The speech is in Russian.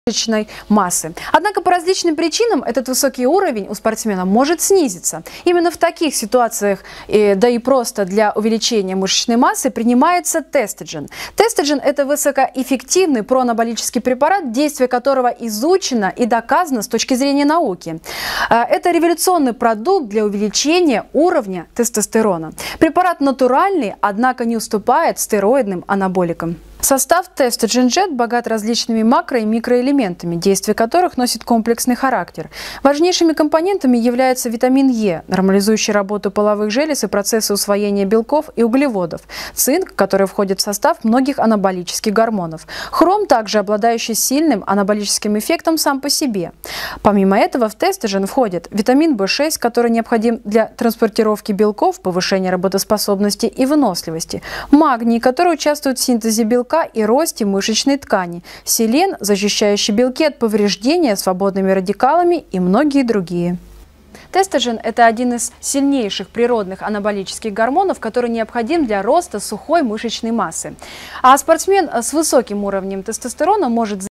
мышечной массы. Однако по различным причинам этот высокий уровень у спортсмена может снизиться. Именно в таких ситуациях, да и просто для увеличения мышечной массы, принимается тестоджен. Тестоджен – это высокоэффективный проанаболический препарат, действие которого изучено и доказано с точки зрения науки. Это революционный продукт для увеличения уровня тестостерона. Препарат натуральный, однако не уступает стероидным анаболикам. Состав Testogen Jet богат различными макро- и микроэлементами, действие которых носит комплексный характер. Важнейшими компонентами является витамин Е, нормализующий работу половых желез и процессы усвоения белков и углеводов, цинк, который входит в состав многих анаболических гормонов, хром, также обладающий сильным анаболическим эффектом сам по себе. Помимо этого в Testogen входит витамин В6, который необходим для транспортировки белков, повышения работоспособности и выносливости, магний, который участвует в синтезе белка и росте мышечной ткани, селен, защищающий белки от повреждения свободными радикалами и многие другие. Тестоджен – это один из сильнейших природных анаболических гормонов, который необходим для роста сухой мышечной массы. А спортсмен с высоким уровнем тестостерона может